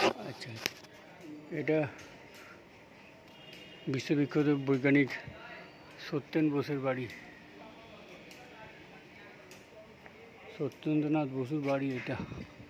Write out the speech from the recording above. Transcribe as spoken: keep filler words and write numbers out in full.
আচ্ছা, এটা বিশ্ববিখ্যাত বৈজ্ঞানিক সত্যেন্দ্র বোসের বাড়ি। সত্যেন্দ্রনাথ বসুর বাড়ি এটা।